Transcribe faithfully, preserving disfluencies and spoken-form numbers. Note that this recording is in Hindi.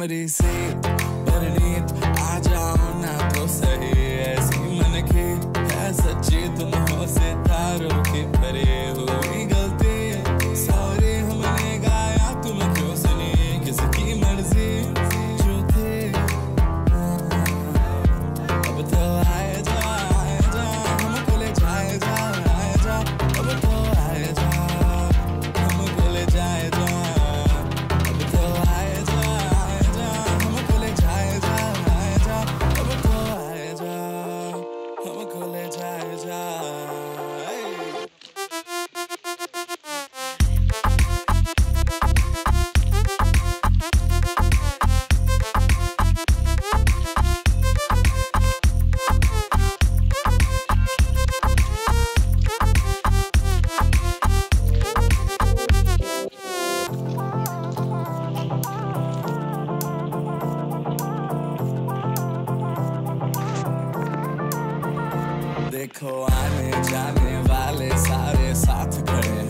मेरी सी परनीत आ जाओ ना तो सही, ऐसी मन की है सच्ची तुम हो सितारों की परी, हुई गलती सॉरी हमने गाया तुम क्यों सुनी, किसकी मर्जी जो थी। अब तो आए जा आए जा हमको ले जाए जा आए जा, अब तो आए जा हमको ले जाए जा, अब तो आए जा आए जा हमको ले जाए जा आए जा, अब तो आए जा हमको ले जाए जा। देखो आने जाने वाले सारे साथ खड़े